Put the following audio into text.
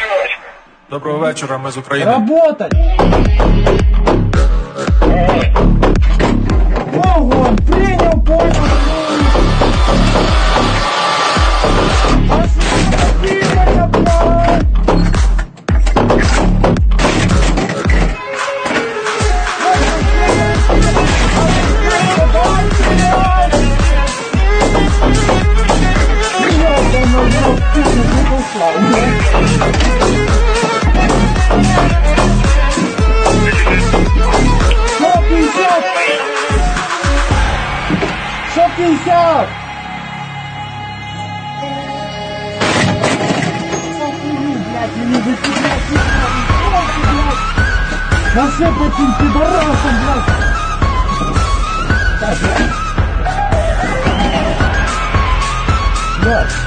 Доброго вечора, ми з України. Работать! Вогонь! Принял, понял! Освободите, блядь! Шо-50! Насыпать им пидорасом, блядь! Так, блядь!